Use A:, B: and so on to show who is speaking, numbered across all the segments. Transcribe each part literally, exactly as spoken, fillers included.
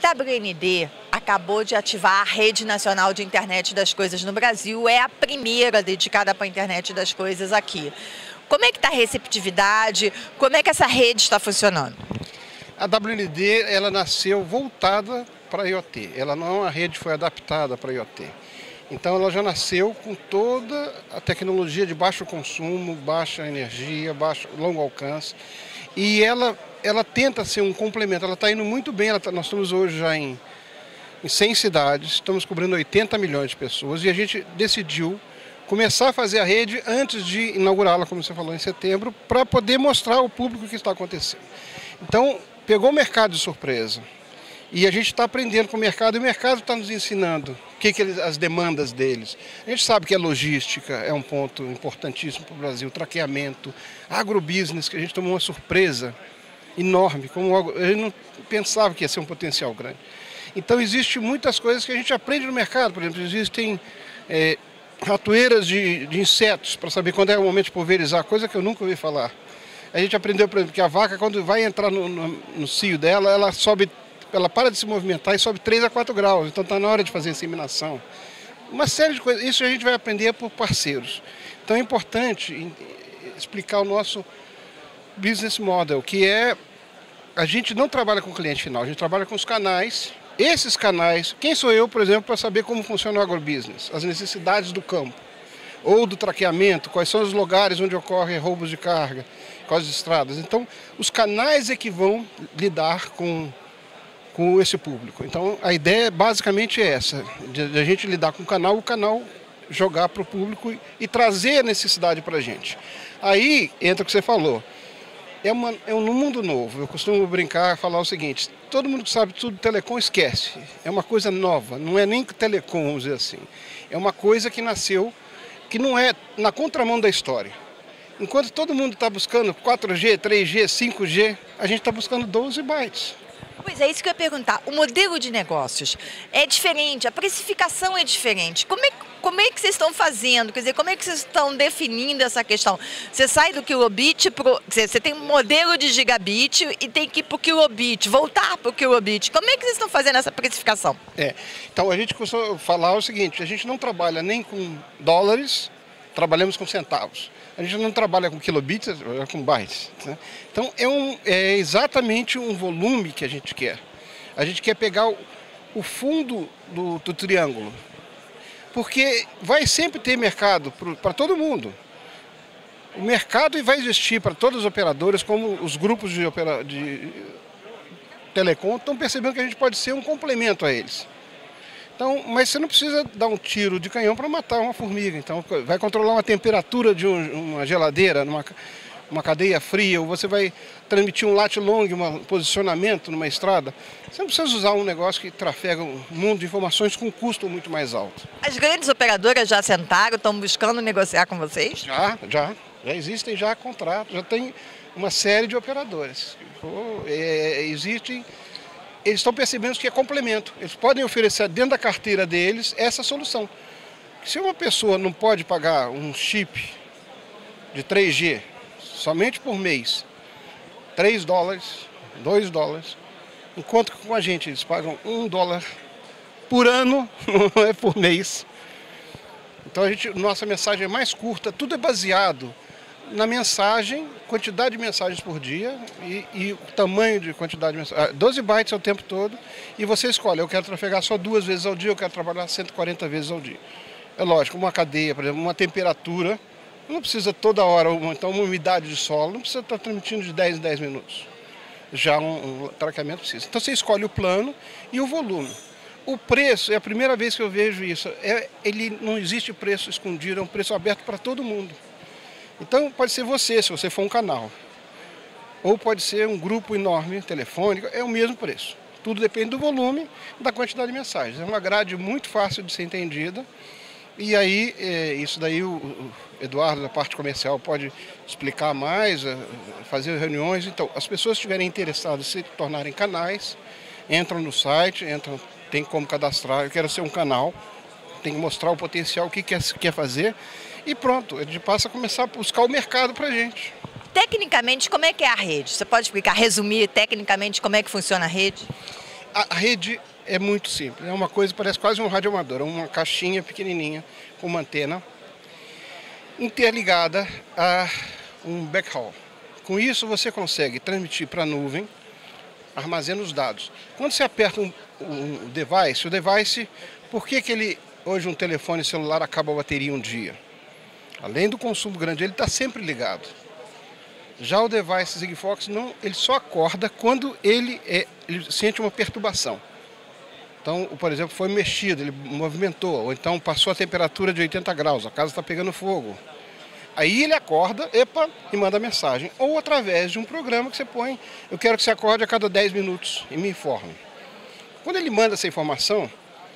A: W N D acabou de ativar a Rede Nacional de Internet das Coisas no Brasil, é a primeira dedicada para a internet das coisas aqui. Como é que está a receptividade? Como é que essa rede está funcionando?
B: A W N D ela nasceu voltada para a IoT, ela não é uma rede que foi adaptada para a IoT. Então ela já nasceu com toda a tecnologia de baixo consumo, baixa energia, baixo, longo alcance. E ela, ela tenta ser um complemento, ela está indo muito bem, ela tá, nós estamos hoje já em, em cem cidades, estamos cobrindo oitenta milhões de pessoas e a gente decidiu começar a fazer a rede antes de inaugurá-la, como você falou, em setembro, para poder mostrar ao público o que está acontecendo. Então, pegou o mercado de surpresa. E a gente está aprendendo com o mercado, e o mercado está nos ensinando o que, que eles, as demandas deles. A gente sabe que a logística é um ponto importantíssimo para o Brasil, traqueamento, agrobusiness, que a gente tomou uma surpresa enorme, como a gente não pensava que ia ser um potencial grande. Então, existem muitas coisas que a gente aprende no mercado, por exemplo, existem é, ratoeiras de, de insetos, para saber quando é o momento de pulverizar, coisa que eu nunca ouvi falar. A gente aprendeu, por exemplo, que a vaca, quando vai entrar no, no, no cio dela, ela sobe, ela para de se movimentar e sobe três a quatro graus, então está na hora de fazer a inseminação. Uma série de coisas, isso a gente vai aprender por parceiros. Então é importante explicar o nosso business model, que é, a gente não trabalha com o cliente final, a gente trabalha com os canais. Esses canais, quem sou eu, por exemplo, para saber como funciona o agrobusiness, as necessidades do campo, ou do traqueamento, quais são os lugares onde ocorrem roubos de carga, quais estradas. Então, os canais é que vão lidar com com esse público. Então, a ideia basicamente é essa, de, de a gente lidar com o canal, o canal jogar para o público e, e trazer a necessidade para a gente. Aí entra o que você falou, é, uma, é um mundo novo. Eu costumo brincar, falar o seguinte, todo mundo que sabe tudo de telecom esquece, é uma coisa nova, não é nem telecom, vamos dizer assim, é uma coisa que nasceu, que não é na contramão da história. Enquanto todo mundo está buscando quatro G, três G, cinco G, a gente está buscando doze bytes.
A: Pois é, isso que eu ia perguntar. O modelo de negócios é diferente, a precificação é diferente. Como é, como é que vocês estão fazendo? Quer dizer, como é que vocês estão definindo essa questão? Você sai do kilobit, pro, você tem um modelo de gigabit e tem que ir para o kilobit, voltar para o kilobit. Como é que vocês estão fazendo essa precificação?
B: É, então a gente costuma falar o seguinte, a gente não trabalha nem com dólares, trabalhamos com centavos. A gente não trabalha com kilobits, é com bytes. Né? Então, é, um, é exatamente um volume que a gente quer. A gente quer pegar o, o fundo do, do triângulo. Porque vai sempre ter mercado para todo mundo. O mercado vai existir para todas as operadoras, como os grupos de, opera, de telecom estão percebendo que a gente pode ser um complemento a eles. Então, mas você não precisa dar um tiro de canhão para matar uma formiga. Então, vai controlar uma temperatura de um, uma geladeira, numa uma cadeia fria, ou você vai transmitir um lat long, um posicionamento numa estrada. Você não precisa usar um negócio que trafega um mundo de informações com um custo muito mais alto.
A: As grandes operadoras já sentaram, estão buscando negociar com vocês?
B: Já, já. Já existem já contratos, já tem uma série de operadoras. É, existem... Eles estão percebendo que é complemento. Eles podem oferecer dentro da carteira deles essa solução. Se uma pessoa não pode pagar um chip de três G somente por mês, três dólares, dois dólares, enquanto que com a gente eles pagam um dólar por ano, não é por mês. Então a gente, nossa mensagem é mais curta, tudo é baseado na mensagem, quantidade de mensagens por dia e, e o tamanho de quantidade de mensagens. doze bytes é o tempo todo e você escolhe, eu quero trafegar só duas vezes ao dia, eu quero trabalhar cento e quarenta vezes ao dia. É lógico, uma cadeia, por exemplo, uma temperatura, não precisa toda hora, uma, então uma umidade de solo, não precisa estar transmitindo de dez em dez minutos. Já um, um tratamento precisa. Então você escolhe o plano e o volume. O preço, é a primeira vez que eu vejo isso, é, ele não existe preço escondido, é um preço aberto para todo mundo. Então pode ser você, se você for um canal, ou pode ser um grupo enorme, telefônico, é o mesmo preço. Tudo depende do volume e da quantidade de mensagens. É uma grade muito fácil de ser entendida e aí é, isso daí o, o Eduardo da parte comercial pode explicar mais, fazer reuniões. Então as pessoas que estiverem interessadas em se tornarem canais, entram no site, entram, tem como cadastrar, eu quero ser um canal, tem que mostrar o potencial, o que quer, quer fazer. E pronto, a gente passa a começar a buscar o mercado para a gente.
A: Tecnicamente, como é que é a rede? Você pode explicar, resumir tecnicamente como é que funciona a rede?
B: A, a rede é muito simples, é uma coisa, parece quase um radioamador, uma caixinha pequenininha com uma antena interligada a um backhaul. Com isso você consegue transmitir para a nuvem, armazena os dados. Quando você aperta um, um device, o device, por que que ele, hoje um telefone celular acaba a bateria um dia? Além do consumo grande, ele está sempre ligado. Já o device Sigfox, não, ele só acorda quando ele, é, ele sente uma perturbação. Então, por exemplo, foi mexido, ele movimentou, ou então passou a temperatura de oitenta graus, a casa está pegando fogo. Aí ele acorda, epa, e manda mensagem. Ou através de um programa que você põe, eu quero que você acorde a cada dez minutos e me informe. Quando ele manda essa informação,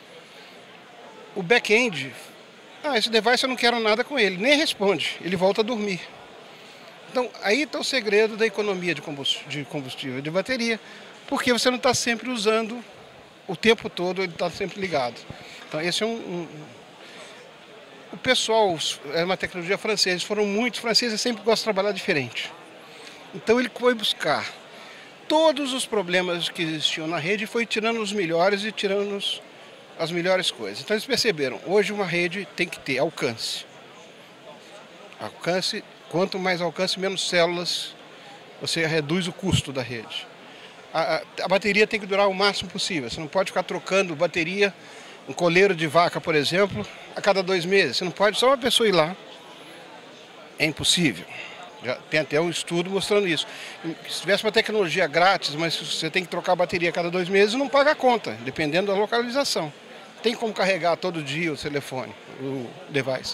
B: o back-end, ah, esse device eu não quero nada com ele, nem responde, ele volta a dormir. Então, aí está o segredo da economia de combustível de bateria, porque você não está sempre usando o tempo todo, ele está sempre ligado. Então, esse é um, um... O pessoal, é uma tecnologia francesa, eles foram muito, franceses sempre gostam de trabalhar diferente. Então, ele foi buscar todos os problemas que existiam na rede e foi tirando os melhores e tirando os, as melhores coisas. Então, eles perceberam, hoje uma rede tem que ter alcance. Alcance... Quanto mais alcance, menos células, você reduz o custo da rede. A, a, a bateria tem que durar o máximo possível. Você não pode ficar trocando bateria, um coleiro de vaca, por exemplo, a cada dois meses. Você não pode só uma pessoa ir lá. É impossível. Já tem até um estudo mostrando isso. Se tivesse uma tecnologia grátis, mas você tem que trocar a bateria a cada dois meses, não paga a conta, dependendo da localização. Tem como carregar todo dia o telefone, o device.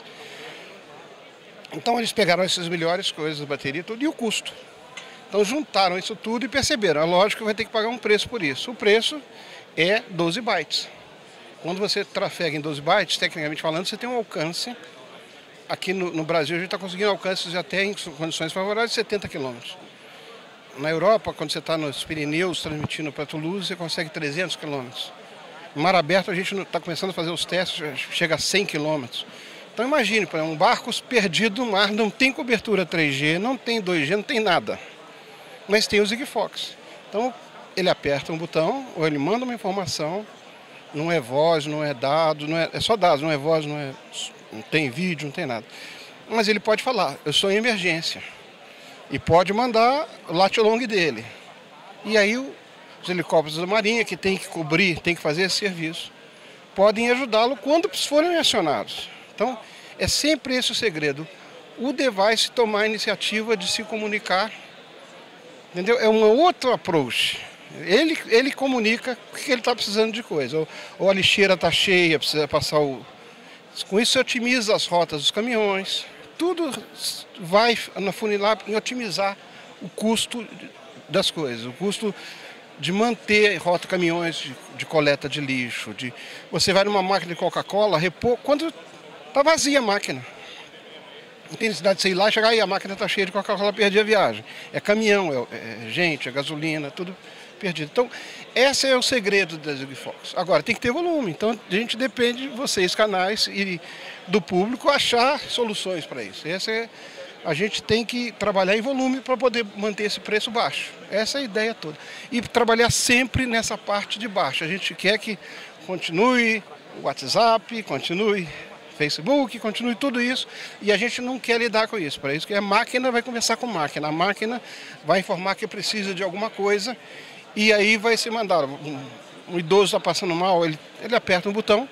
B: Então eles pegaram essas melhores coisas da bateria tudo, e o custo. Então juntaram isso tudo e perceberam, é lógico que vai ter que pagar um preço por isso. O preço é doze bytes. Quando você trafega em doze bytes, tecnicamente falando, você tem um alcance. Aqui no, no Brasil a gente está conseguindo alcances até em condições favoráveis de setenta quilômetros. Na Europa, quando você está nos Pirineus transmitindo para Toulouse, você consegue trezentos quilômetros. No mar aberto a gente está começando a fazer os testes, chega a cem quilômetros. Então imagine, um barco perdido no mar, não tem cobertura três G, não tem dois G, não tem nada. Mas tem o Sigfox. Então ele aperta um botão, ou ele manda uma informação, não é voz, não é dado, não é, é só dados, não é voz, não, é, não tem vídeo, não tem nada. Mas ele pode falar, eu sou em emergência. E pode mandar o lat-long dele. E aí os helicópteros da Marinha, que tem que cobrir, tem que fazer esse serviço, podem ajudá-lo quando forem acionados. Então, é sempre esse o segredo. O device tomar a iniciativa de se comunicar, entendeu? É um outro approach. Ele, ele comunica que ele está precisando de coisa. Ou, ou a lixeira está cheia, precisa passar o... Com isso, você otimiza as rotas dos caminhões. Tudo vai afunilar em otimizar o custo das coisas. O custo de manter rota caminhões de, de coleta de lixo. De... Você vai numa máquina de Coca-Cola, repor... Quando está vazia a máquina. Não tem necessidade de você ir lá e chegar aí, a máquina está cheia de Coca-Cola, perdi a viagem. É caminhão, é, é gente, é gasolina, tudo perdido. Então, esse é o segredo da Sigfox. Agora, tem que ter volume. Então, a gente depende de vocês, canais, e do público, achar soluções para isso. Essa é, a gente tem que trabalhar em volume para poder manter esse preço baixo. Essa é a ideia toda. E trabalhar sempre nessa parte de baixo. A gente quer que continue o WhatsApp, continue Facebook, continue tudo isso, e a gente não quer lidar com isso. Para isso que a máquina vai conversar com a máquina, a máquina vai informar que precisa de alguma coisa, e aí vai ser mandado. Um, um idoso está passando mal, ele, ele aperta um botão,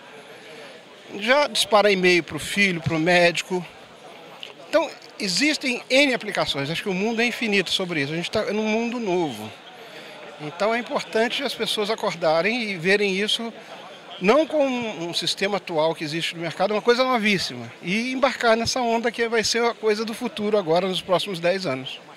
B: já dispara e-mail para o filho, para o médico. Então, existem N aplicações, acho que o mundo é infinito sobre isso, a gente está num mundo novo. Então é importante as pessoas acordarem e verem isso não com um sistema atual que existe no mercado, é uma coisa novíssima. E embarcar nessa onda que vai ser a coisa do futuro agora, nos próximos dez anos.